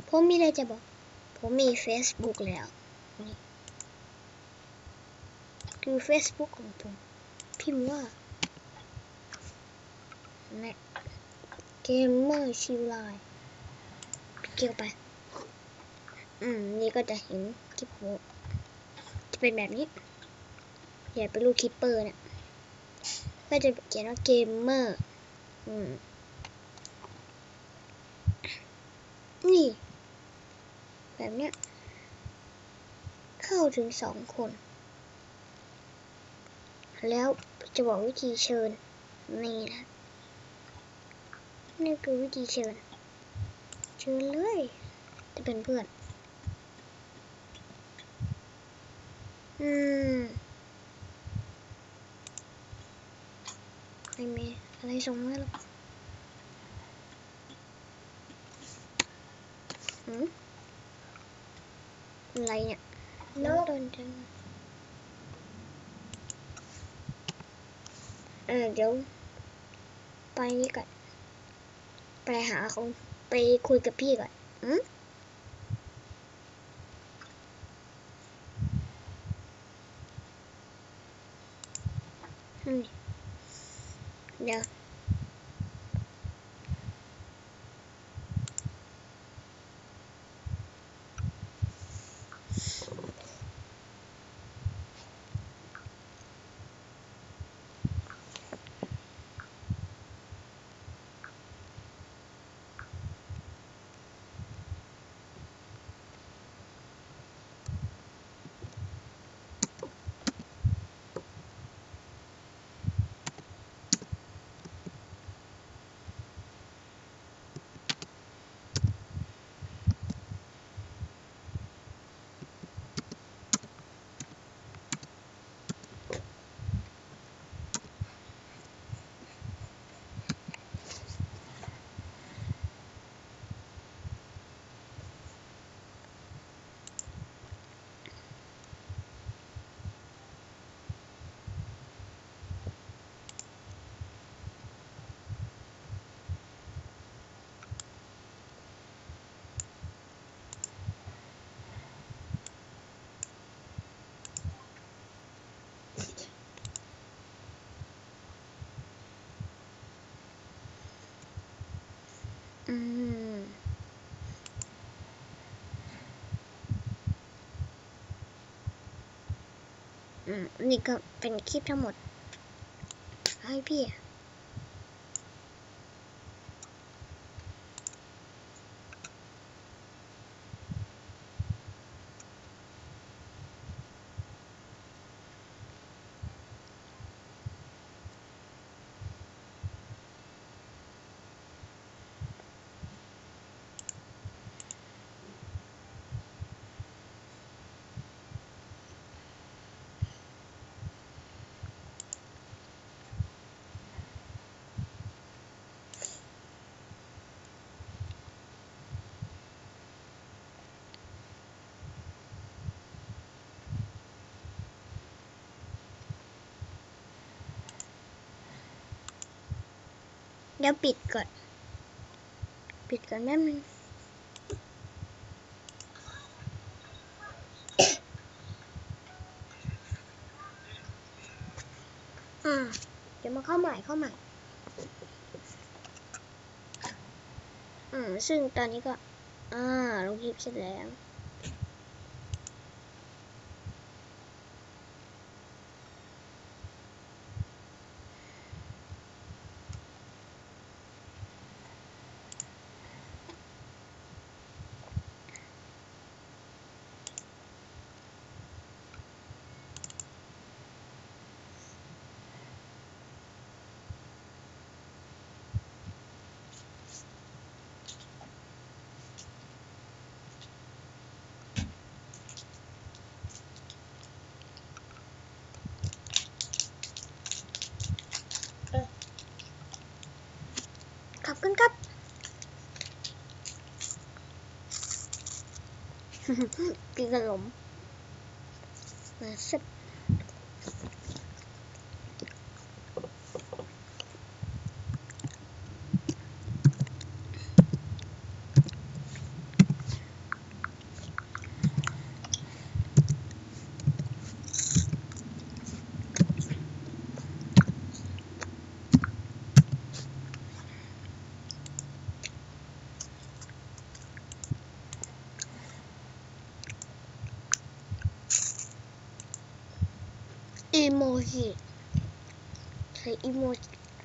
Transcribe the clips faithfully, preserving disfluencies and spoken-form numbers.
ผมมีอะไรจะบอกผมมี Facebook แล้วนี่คือ Facebook ของผมพิมพ์ว่าแม็กเกมเมอร์ชิวไลน์เกี่ยวไปอืมนี่ก็จะเห็นคลิปผมจะเป็นแบบนี้อย่าไปรูปคิปเปอร์เนี่ยก็จะเขียนว่าเกมเมอร์อืมนี่แบบเนี้ยเข้าถึงสองคนแล้วจะบอกวิธีเชิญนี่นะนี่คือวิธีเชิญเชิญเลยจะเป็นเพื่อนอืมไม่มีอะไรส่งมาหรอกอืมอะไรเนี่ยนกโดนจังเออเดี๋ยวไปนี่ก่อนไปหาเขาไปคุยกับพี่ก่อนอืมอืมเดี๋ยวอืมอืมนี่ก็เป็นคลิปทั้งหมดให้พี่เดี๋ยวปิดก่อนปิดก่อนแป๊บนึงอ่าเดี๋ยวมาเข้าใหม่เข้าใหม่อืมซึ่งตอนนี้ก็อ่าลงคลิปเสร็จแล้วขอบคุณครับ กินขนมมาสักโมจิใช้อีโมจิ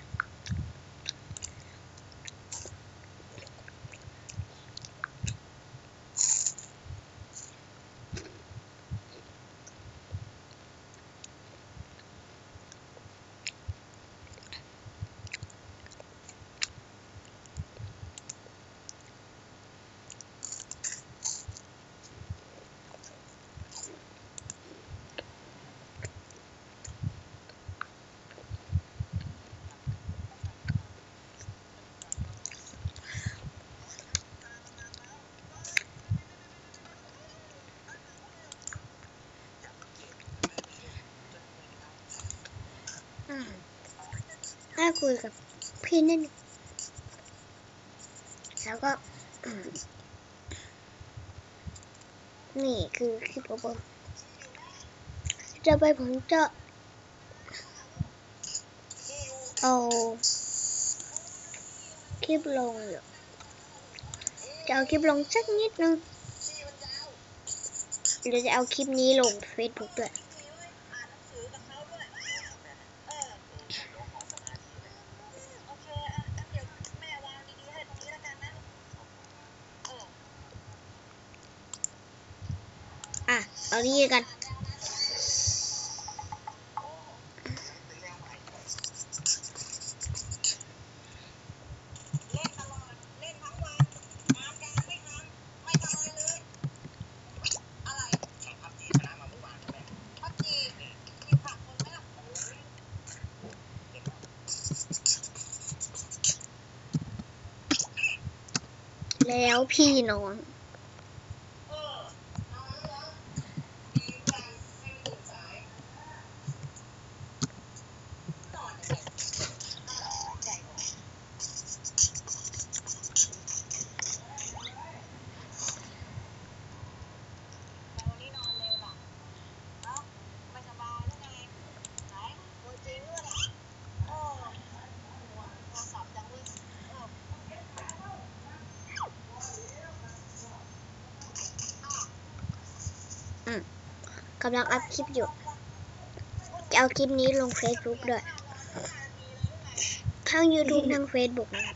น่าคุยกับพี่นิดนึงแล้วก็นี่คือคลิปของผมจะไปผมจะเอาคลิปลงอยู่จะเอาคลิปลงสักนิดนึงเดี๋ยวจะเอาคลิปนี้ลง Facebook ด้วยอ่ะเอานี้กันแล้วพี่นอนกำลังอัพคลิปอยู่จะเอาคลิปนี้ลง Facebook ด้วยทั้ง YouTube ทั้ง Facebook นะครับ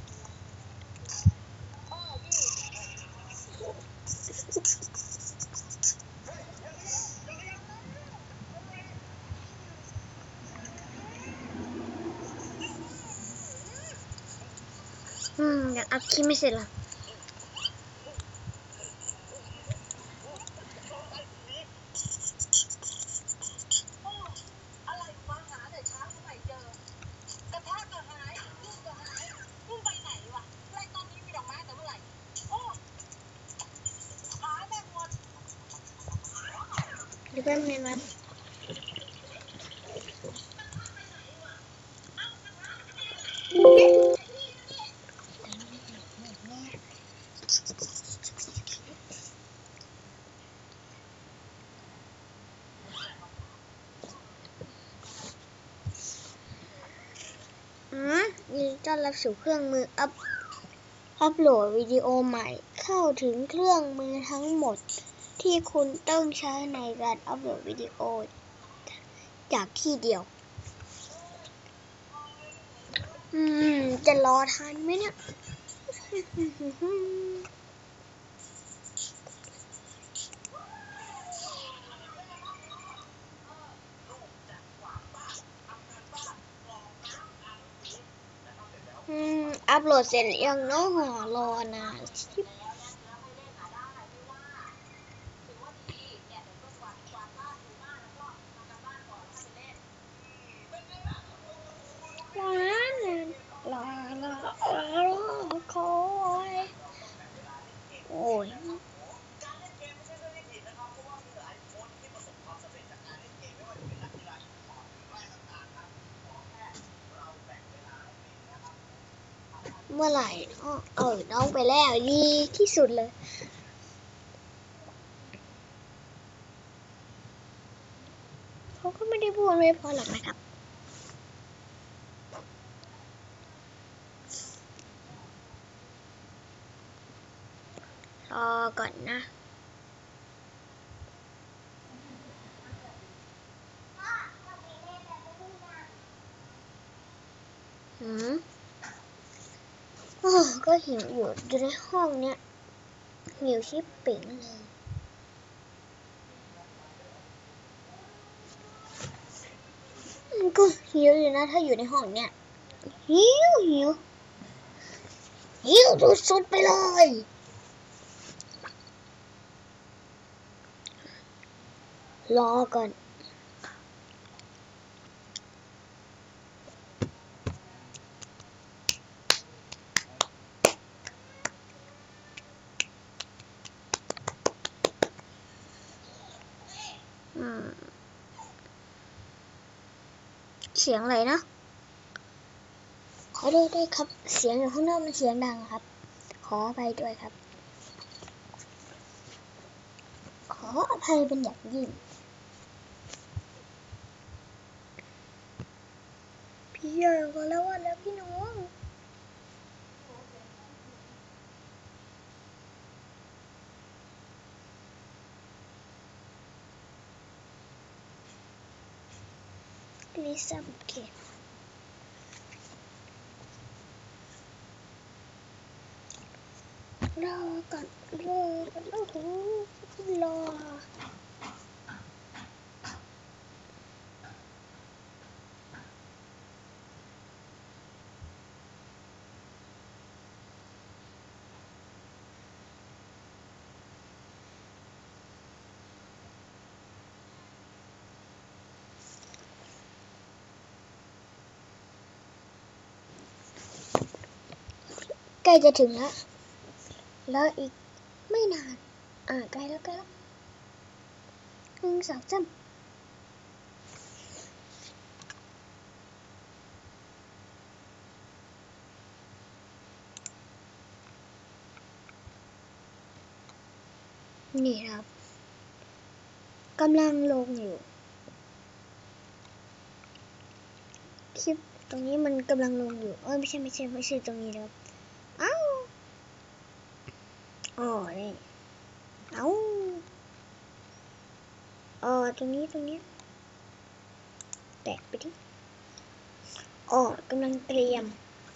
อืมยังอัพคลิปไม่เสร็จหรอเดี๋ยวแป๊บนึงนะอืมยินดีต้อนรับสู่เครื่องมืออัพอัพโหลดวิดีโอใหม่เข้าถึงเครื่องมือทั้งหมดที่คุณต้องใช้ในการอัพโหลดวิดีโอจากที่เดียวอืมจะรอทันไหมเนี่ยอืมอัพโหลดเสร็จยังเนาะรอนานรอนานรอรอรอรอคอยโอ้ยเมื่อไหร่เนาะเออน้องไปแล้วดีที่สุดเลยเขาก็ไม่ได้พูดไม่พอหรอกนะครับรอก่อนนะอืมโอ้ก็หิวอยู่อยู่ในห้องเนี้ยหิวชิบปิ๋งเลยก็หิวอยู่นะถ้าอยู่ในห้องเนี้ยหิวหิวหิวสุดๆไปเลยรอก่อนอืมเสียงอะไรนะขอโทษด้วยครับเสียงอยู่ข้างนอกมันเสียงดังครับขออภัยด้วยครับขออภัยเป็นอย่างยิ่งพี่เยอะก็แล้วว่าแล้วพี่น้องลิซ่าโอเครอก่อนรอก่อนโอ้โหรอใกล้จะถึงแล้วแล้วอีกไม่นานอ่าใกล้แล้วใกล้แล้วหนึ่งสองสามนี่ครับกำลังลงอยู่คลิปตรงนี้มันกำลังลงอยู่เออไม่ใช่ไม่ใช่ไม่ใช่ตรงนี้นะครับอ้าวอ๋อนี่เอ้าอ๋อตรงนี้ตรงนี้แตะไปดิอ๋อกำลังเตรียม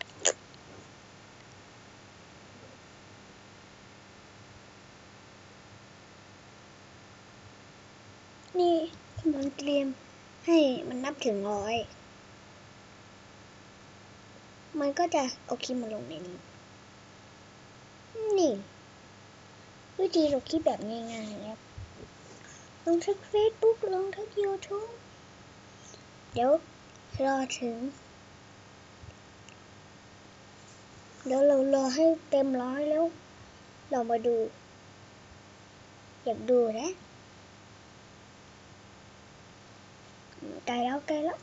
นี่กำลังเตรียมให้มันนับถึงร้อยมันก็จะเอาคลิปมาลงในนี้นี่วิธีลงคลิปแบบง่ายๆครับลงทั้งเฟซบุ๊กลงทั้งยูทูบเดี๋ยวรอถึงเดี๋ยวเรารอให้เต็มร้อยแล้วเรามาดูอยากดูนะใกล้แล้วใกล้แล้ว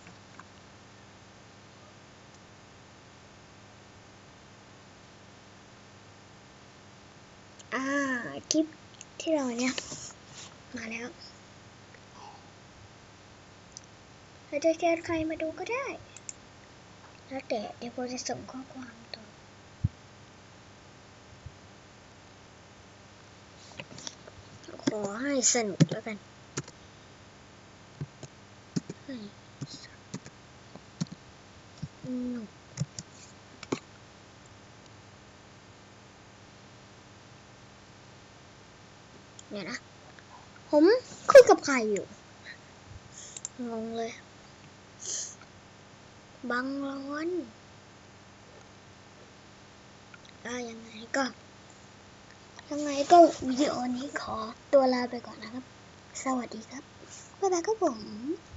อ่าคลิปที่เราเนี่ยมาแล้วเราจะเชิญใครมาดูก็ได้แล้วแต่เดี๋ยวผมจะส่งข้อความต่อขอให้สนุกแล้วกันให้สนุกเนี่ยนะผมคุยกับใครอยู่งงเลยบังร้อนอ่ายังไงก็ยังไงก็วิดีโอนี้ขอตัวลาไปก่อนนะครับสวัสดีครับบ๊ายบายครับผม